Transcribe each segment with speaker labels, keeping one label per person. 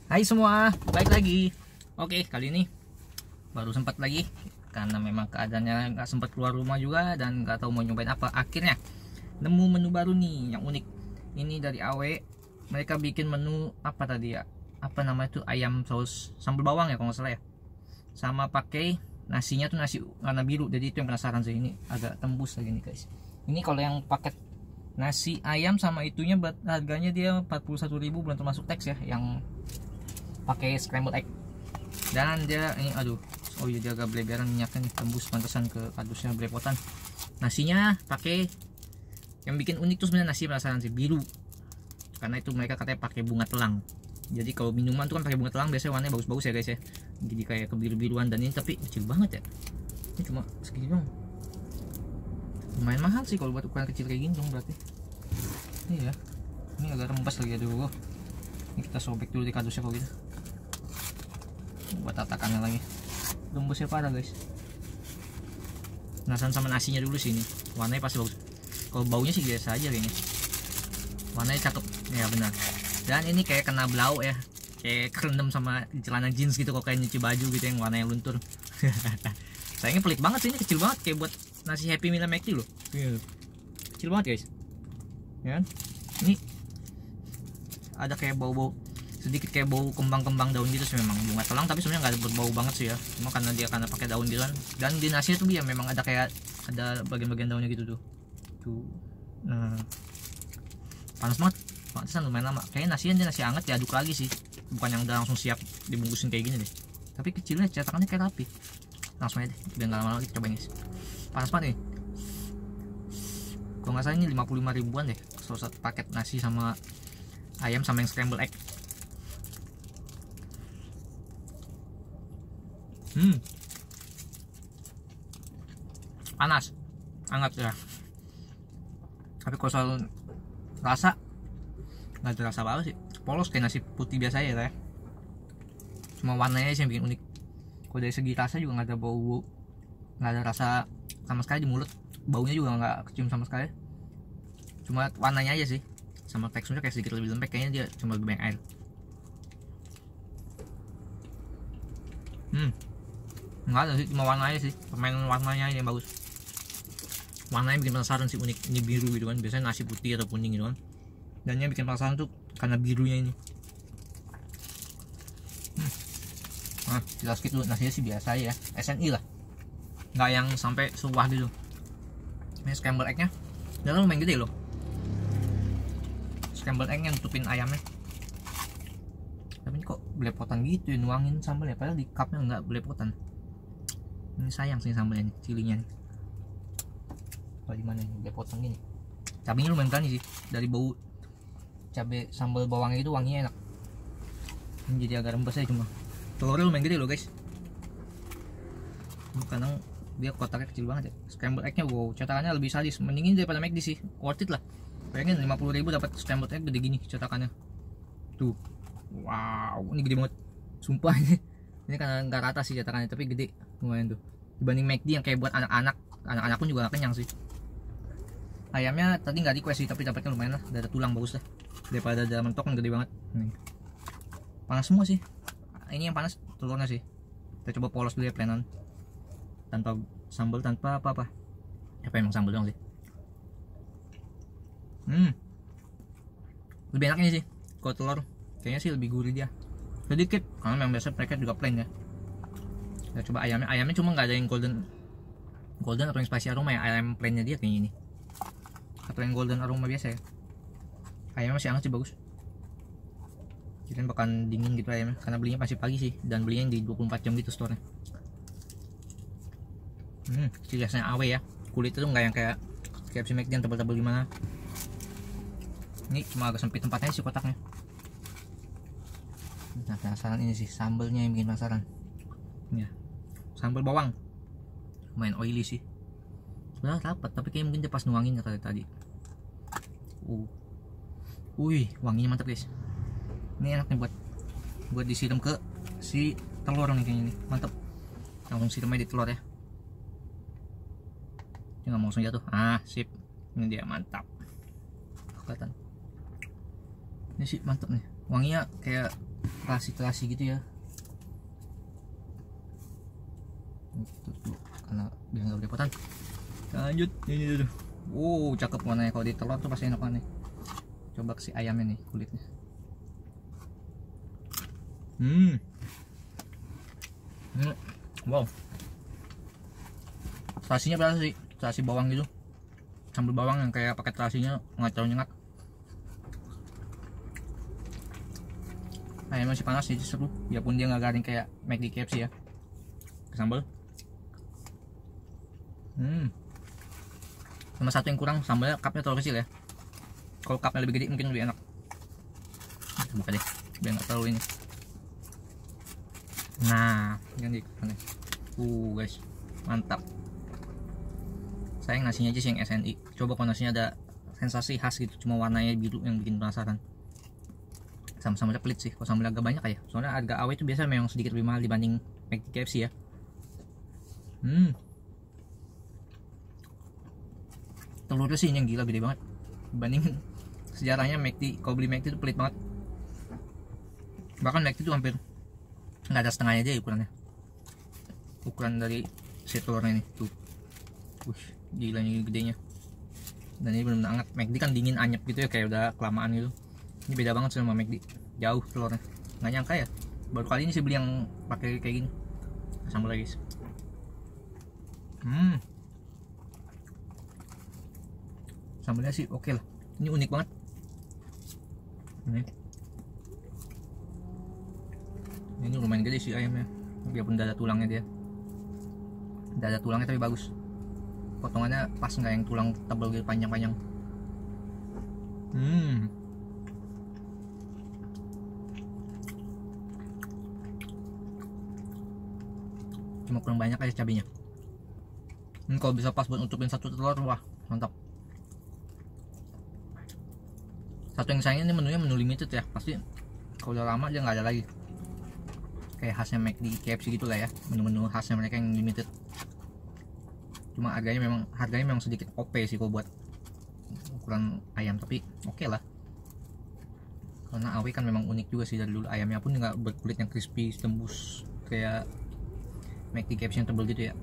Speaker 1: Hai semua, baik lagi. Oke, kali ini baru sempat lagi karena memang keadaannya nggak sempat keluar rumah juga dan nggak tahu mau nyobain apa. Akhirnya nemu menu baru nih yang unik. Ini dari AW. Mereka bikin menu apa tadi ya? Apa namanya tuh, ayam saus sambal bawang ya kalau nggak salah ya. Sama pakai nasinya tuh nasi warna biru. Jadi itu yang penasaran sih, ini agak tembus lagi nih guys. Ini kalau yang paket nasi ayam sama itunya harganya dia 41.000 belum termasuk teks ya, yang pakai scrambled egg. Dan dia ini aduh, oh iya dia agak bleberan minyaknya nih, tembus pantesan ke kardusnya belepotan. Nasinya pakai yang bikin unik tuh sebenarnya nasi penasaran sih biru, karena itu mereka katanya pakai bunga telang. Jadi kalau minuman tuh kan pakai bunga telang biasanya warnanya bagus-bagus ya guys ya, jadi kayak kebiru-biruan. Dan ini tapi kecil banget ya, ini cuma segini dong. Lumayan mahal sih kalau buat ukuran kecil kayak gini dong berarti. Iya, ini agak rembas lagi. Aduh, ini kita sobek dulu di kardusnya kalau gitu, buat tatakannya lagi. Rembesnya parah guys. Penasaran sama nasinya dulu sih, ini warnanya pasti bagus. Kalau baunya sih biasa aja kayaknya, warnanya cakep ya benar. Dan ini kayak kena blau ya, kayak kerendam sama celana jeans gitu, kok kayak nyuci baju gitu yang warnanya luntur. Sayangnya pelit banget sih, ini kecil banget kayak buat nasi Happy Meal McD loh. Kecil banget guys ya kan? Ini ada kayak bau-bau sedikit, kayak bau kembang-kembang daun gitu sih, memang bunga telang tapi sebenarnya nggak ada berbau banget sih ya, cuma karena dia pakai daun dilan. Dan di nasinya tuh ya memang ada kayak ada bagian-bagian daunnya gitu tuh. Nah, panas banget, pantesan lumayan lama. Kayaknya nasinya dia nasi hangat diaduk lagi sih, bukan yang udah langsung siap dibungkusin kayak gini deh. Tapi kecilnya cetakannya kayak rapi. Langsung aja deh, biar nggak lama-lama kita cobain guys. Panas banget nih. Kalau nggak salah ini 55 ribuan deh, satu paket nasi sama ayam sama yang scramble egg. Panas, hangat ya. Tapi kalau soal rasa nggak ada rasa apa sih, polos kayak nasi putih biasa ya kayak. Cuma warnanya sih yang bikin unik. Kalau dari segi rasa juga nggak ada bau, nggak ada rasa sama sekali di mulut. Baunya juga nggak kecium sama sekali. Cuma warnanya aja sih, sama teksturnya kayak sedikit lebih lembek. Kayaknya dia cuma lebih banyak air. Nggak ada sih, cuma warnanya sih, permainan warnanya yang bagus. Warnanya bikin penasaran sih, unik. Ini biru gitu kan, biasanya nasi putih atau kuning gitu kan. Dan yang bikin penasaran tuh karena birunya ini. Nah, kita skip dulu. Nasinya sih biasa ya, SNI lah, nggak yang sampai suwah gitu. Ini scramble egg nya dan lumayan gede loh, scramble egg nya nutupin ayamnya. Tapi ini kok belepotan gitu ya, nuangin sambal ya, padahal di cupnya nggak belepotan. Ini sayang sih sambalnya nih, cilinya nih. Kalau dimana nih belepotan gini. Cabenya lumayan berani sih, dari bau cabai sambal bawangnya itu wanginya enak. Ini jadi agak rembes aja, cuma telurnya lumayan gede loh guys. Kadang dia kotaknya kecil banget ya. Scrambled egg nya wow, cetakannya lebih sadis, mendingin daripada McD sih, worth it lah. Bayangin 50.000 dapat scrambled egg gede gini cetakannya tuh. Wow, ini gede banget sumpah. Ini karena nggak rata sih cetakannya, tapi gede lumayan tuh, dibanding McD yang kayak buat anak-anak pun juga gak kenyang sih. Ayamnya tadi nggak request sih, tapi dapatnya lumayan lah, ada tulang bagus lah, daripada ada mentok yang gede banget. Panas semua sih, ini yang panas telurnya sih. Kita coba polos dulu ya, planan tanpa sambal, tanpa apa-apa. Apa emang sambal doang sih. Lebih enak ini sih kalau telur, kayaknya sih lebih gurih dia sedikit, karena memang biasa mereka juga plain ya. Kita coba ayamnya cuma nggak ada yang golden atau yang spicy aroma ya, ayam plainnya dia kayaknya ini, atau yang golden aroma biasa ya. Ayamnya masih hangat sih, bagus. Kirain bakal dingin gitu ayamnya, karena belinya pasti pagi sih, dan belinya yang di 24 jam gitu store-nya. Ciri khasnya AW ya, kulit itu nggak yang kayak KFC McD yang tebal-tebal gimana. Ini cuma agak sempit tempatnya sih kotaknya. Nah, penasaran ini sih sambalnya yang bikin penasaran ya. Sambal bawang lumayan oily sih, sebenarnya rapat, tapi kayak mungkin dia pas nuangin kata tadi. Wih, wanginya mantap guys. Ini enak nih buat disiram ke si telur nih, kayaknya nih mantap. Langsung siram aja di telur ya, dia nggak mau langsung jatuh. Sip, ini dia mantap, kelihatan. Ini sih mantap nih, wanginya kayak terasi-terasi gitu ya. Tuh, karena biar nggak belepotan. Lanjut ini dulu. Cakep warnanya. Kalau di telur tuh pasti enak banget nih. Coba si ayamnya nih kulitnya. Wow. Terasinya berasa sih, terasi bawang gitu. Sambal bawang yang kayak pakai terasinya nggak terlalu nyengat. Ayam masih panas sih, seru. Biarpun dia nggak garing kayak McD KFC ya. Sambal. Sama satu yang kurang, sambalnya cupnya terlalu kecil ya. Kalau cupnya lebih gede mungkin lebih enak. Buka deh, biar nggak terlalu ini. Nah, yang di guys, mantap. Sayang nasinya aja sih yang SNI. Coba kalau nasinya ada sensasi khas gitu, cuma warnanya biru yang bikin penasaran. Sama-sama pelit sih, kalau sambal agak banyak ya. Soalnya harga AW itu biasa memang sedikit lebih mahal dibanding McD KFC ya. Telurnya sih ini yang gila, gede banget. Dibanding sejarahnya McD, kalau beli McD itu pelit banget. Bahkan McD itu hampir nggak ada setengahnya aja ukurannya. Ukuran dari si telurnya ini tuh. Gila ini gedenya. Dan ini benar-benar hangat. McD kan dingin anyep gitu ya, kayak udah kelamaan gitu. Ini beda banget sama McD. Jauh telurnya. Nggak nyangka ya. Baru kali ini sih beli yang pakai kayak gini. Sambal lagi guys. Sambalnya sih oke lah. Ini unik banget. Ini lumayan gede sih ayamnya. Biarpun tidak ada tulangnya dia. Tidak ada tulangnya tapi bagus. Potongannya pas, nggak yang tulang tebal gitu panjang-panjang. Cuma kurang banyak aja cabenya. Kalau bisa pas buat nutupin satu telur, wah mantap. Satu yang sayangnya ini menunya menu limited ya, pasti kalau udah lama dia nggak ada lagi. Kayak khasnya McD KFC gitu lah ya, menu-menu khasnya mereka yang limited. Cuma harganya memang sedikit OP sih kalau buat ukuran ayam, tapi oke lah. Karena AW kan memang unik juga sih dari dulu, ayamnya pun nggak berkulit yang crispy tembus kayak McD KFC yang tebal gitu ya.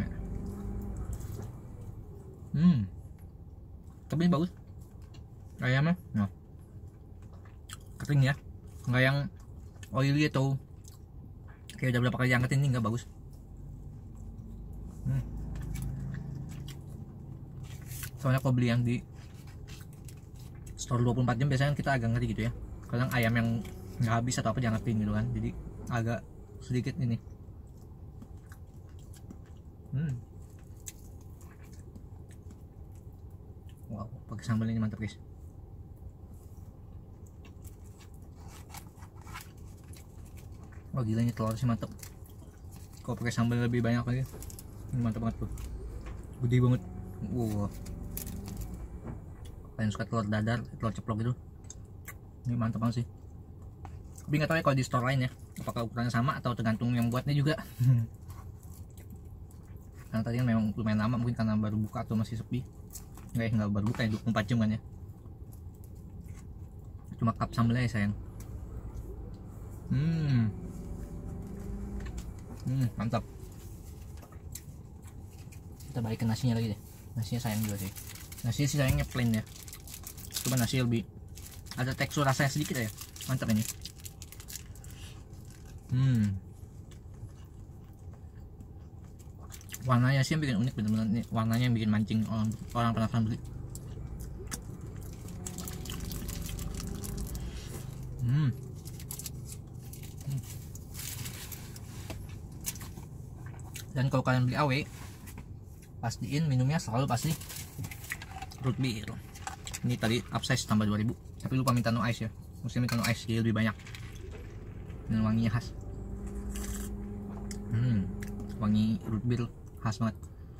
Speaker 1: Tapi ini bagus ayamnya, kering ya, nggak yang oily atau kayak udah berapa kali diangkatin. Ini nggak bagus. Soalnya kalau beli yang di store 24 jam biasanya kita agak ngeri gitu ya, kadang ayam yang nggak habis atau apa diangkatin gitu kan, jadi agak sedikit ini. Wow, pakai sambal ini mantap guys. Wah gila, ini telur sih mantap. Kalau pakai sambal lebih banyak lagi, ini mantap banget tuh, gede banget. Wow, kalian suka telur dadar, telur ceplok gitu, ini mantap banget sih. Tapi nggak tahu ya kalau di store lain ya, apakah ukurannya sama atau tergantung yang buatnya juga. Karena tadi kan memang lumayan lama, mungkin karena baru buka atau masih sepi. Nggak baru buka ya, 24 jam kan ya. Cuma cup sambalnya ya sayang. Mantap. Kita balik ke nasinya lagi deh. Nasinya sayang juga sih. Nasinya sih sayangnya plain ya. Cuma nasi lebih ada tekstur rasanya sedikit ya. Mantap ini. Warnanya sih yang bikin unik, bener-bener nih, warnanya yang bikin mancing orang penasaran beli. Dan kalau kalian beli AW, pastiin minumnya selalu pasti root beer. Ini tadi upsize tambah 2000, tapi lupa minta no ice ya. Mesti minta no ice jadi lebih banyak. Dan wanginya khas. Wangi root beer khas banget,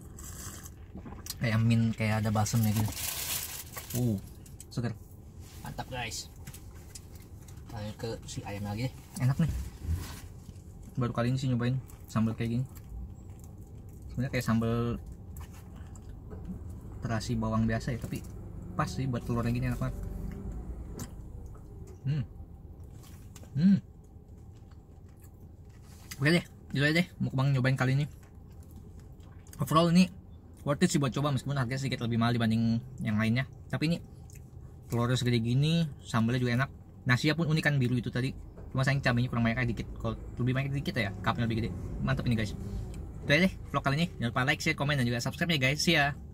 Speaker 1: kayak mint, kayak ada balsamnya gitu. Seger, mantap guys. Lanjut ke si ayam lagi deh. Enak nih, baru kali ini sih nyobain sambal kayak gini. Sebenarnya kayak sambal terasi bawang biasa ya, tapi pas sih buat telurnya gini, enak banget. Oke deh, gitu aja deh mukbang nyobain kali ini. Overall ini worth it sih buat coba, meskipun harganya sedikit lebih mahal dibanding yang lainnya. Tapi ini telurnya segede gini, sambalnya juga enak. Nasinya pun unikan biru itu tadi. Cuma sayang cabenya kurang banyak dikit. Kalau lebih banyak dikit ya, cupnya lebih gede. Mantap ini guys. Itu aja deh vlog kali ini. Jangan lupa like, share, komen, dan juga subscribe ya guys. See ya.